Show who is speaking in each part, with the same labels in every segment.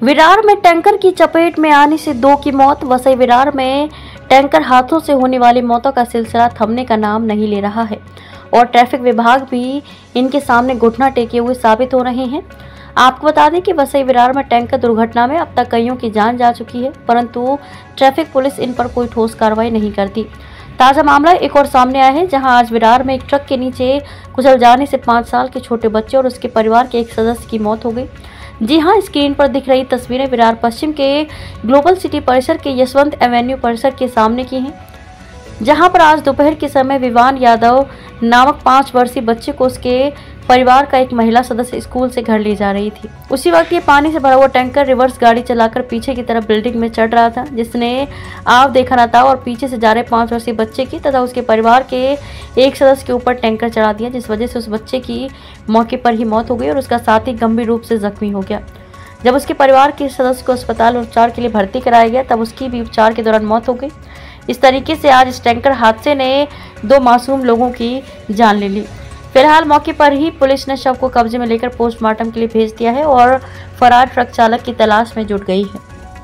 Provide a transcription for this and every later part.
Speaker 1: विरार में टैंकर की चपेट में आने से 2 की मौत। वसई विरार में टैंकर हादसों से होने वाली मौतों का सिलसिला थमने का नाम नहीं ले रहा है और ट्रैफिक विभाग भी इनके सामने घुटना टेके हुए साबित हो रहे हैं। आपको बता दें कि वसई विरार में टैंकर दुर्घटना में अब तक कईयों की जान जा चुकी है, परंतु ट्रैफिक पुलिस इन पर कोई ठोस कार्रवाई नहीं करती। ताज़ा मामला एक और सामने आया है, जहां आज विरार में एक ट्रक के नीचे कुचल जाने से 5 साल के छोटे बच्चे और उसके परिवार के एक सदस्य की मौत हो गई। जी हां, स्क्रीन पर दिख रही तस्वीरें विरार पश्चिम के ग्लोबल सिटी परिसर के यशवंत एवेन्यू परिसर के सामने की हैं, जहां पर आज दोपहर के समय विवान यादव नामक 5 वर्षीय बच्चे को उसके परिवार का एक महिला सदस्य स्कूल से घर ले जा रही थी। उसी वक्त ये पानी से भरा हुआ टैंकर रिवर्स गाड़ी चलाकर पीछे की तरफ बिल्डिंग में चढ़ रहा था, जिसने आव देखा न था और पीछे से जा रहे 5 वर्षीय बच्चे की तथा उसके परिवार के एक सदस्य के ऊपर टैंकर चढ़ा दिया, जिस वजह से उस बच्चे की मौके पर ही मौत हो गई और उसका साथी गंभीर रूप से जख्मी हो गया। जब उसके परिवार के सदस्य को अस्पताल उपचार के लिए भर्ती कराया गया, तब उसकी भी उपचार के दौरान मौत हो गई। इस तरीके से आज इस टैंकर हादसे ने 2 मासूम लोगों की जान ले ली। फिलहाल मौके पर ही पुलिस ने शव को कब्जे में लेकर पोस्टमार्टम के लिए भेज दिया है और फरार ट्रक चालक की तलाश में जुट गई है।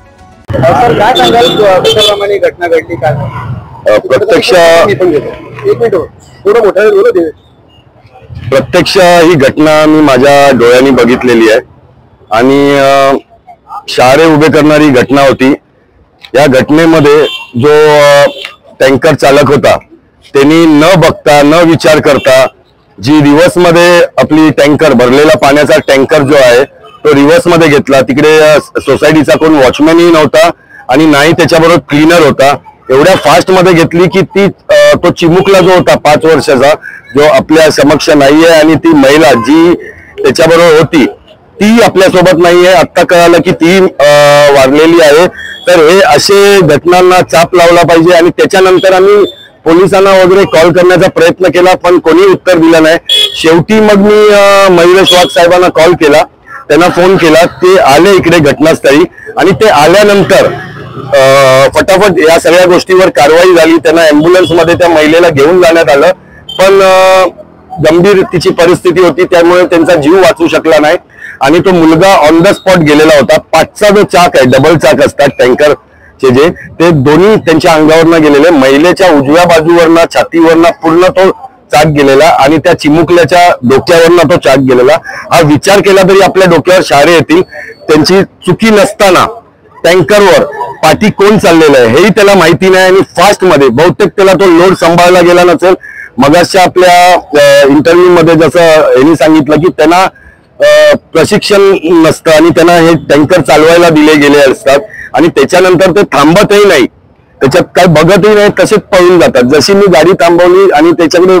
Speaker 2: सर, काय सांगाल कशाप्रमाणे घटना घडली काय?
Speaker 3: प्रत्यक्ष
Speaker 2: एक मिनिट थोडं मोठं बोलू दे.
Speaker 3: प्रत्यक्ष ही घटना मी माझ्या डोळ्यांनी बघितलेली आहे आणि शहारे उभे करणारी घटना होती। या घटनेमध्ये जो टँकर चालक होता त्यांनी न बघता न विचार करता जी रिव्हर्स मध्ये आपली टँकर भरलेला पाण्याचा टँकर जो आहे तो रिव्हर्स मध्ये घेतला। तिकडे सोसायटीचा कोण वॉचमॅनही नव्हता आणि नाही त्याच्याबरोबर क्लीनर होता। एवढ्या फास्ट मध्ये घेतली की ती तो चिमुकला जो होता 5 वर्षाचा जो आपल्या समक्ष नाहीये आणि ती महिला जी त्याच्याबरोबर होती ती आपल्या सोबत नाहीये। आता कळालं की ती वारलेली आहे। तर हे असे घटनांना चाप लावला पाहिजे आणि त्याच्यानंतर आम्ही पोलिसांना वगैरे कॉल करण्याचा प्रयत्न केला, पण कोणी उत्तर दिलं नाही। शेवटी मग मी मयुरेश वाघ साहेबांना कॉल केला, त्यांना फोन केला, ते आले इकडे घटनास्थळी आणि ते आल्यानंतर फटाफट या सगळ्या गोष्टीवर कारवाई झाली। त्यांना ॲम्ब्युलन्स मध्ये त्या महिलेला घेऊन जाण्यात आलं, पण गंभीर तिची परिस्थिती होती, त्यामुळे त्यांचा जीव वाचू शकला नाही आणि तो मुलगा ऑन द स्पॉट गेलेला होता। 5चा जो चाक आहे, डबल चाक असतात टँकर चे जे, ते दोन्ही त्यांच्या अंगावरनं गेलेले। महिलेच्या उजव्या बाजूवरनं छातीवरनं पूर्ण तो चाक गेलेला आणि त्या चिमुकल्याच्या डोक्यावरनं तो चाक गेलेला। हा विचार केला तरी आपल्या डोक्यावर शहारे येतील। त्यांची चुकी नसताना टँकरवर पाठी कोण चाललेलं आहे हेही त्याला माहिती नाही आणि फास्ट मध्ये बहुतेक त्याला तो लोड सांभाळला गेला नसेल। मगाच्या आपल्या इंटरव्ह्यू मध्ये जसं यांनी सांगितलं की त्यांना प्रशिक्षण नसतं आणि त्यांना हे टँकर चालवायला दिले गेले असतात आणि त्याच्यानंतर ते थांबतही नाही, त्याच्यात काय बघतही नाही, तसेच पळून जातात। जशी मी गाडी थांबवली आणि त्याच्याकडे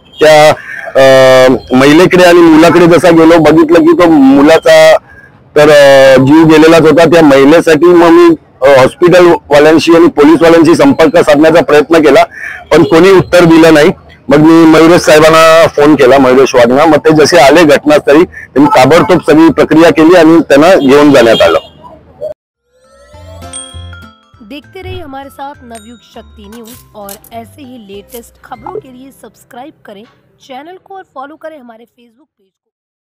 Speaker 3: त्या महिलेकडे आणि मुलाकडे जसा गेलो, बघितलं की तो मुलाचा तर जीव गेलेलाच होता। त्या महिलेसाठी मग मी हॉस्पिटल वाल्यांशी आणि पोलीस वाल्यांशी संपर्क साधण्याचा प्रयत्न केला, पण कोणी उत्तर दिलं नाही। मग मी मयुरेश साहेबांना फोन केला, मयुरेश वाघना। मग ते जसे आले घटनास्थळी त्यांनी ताबडतोब सगळी प्रक्रिया केली आणि त्यांना घेऊन जाण्यात आलं।
Speaker 4: देखते रहिए हमारे साथ नवयुग शक्ति न्यूज और ऐसे ही लेटेस्ट खबरों के लिए सब्सक्राइब करें चैनल को और फॉलो करें हमारे फेसबुक पेज को।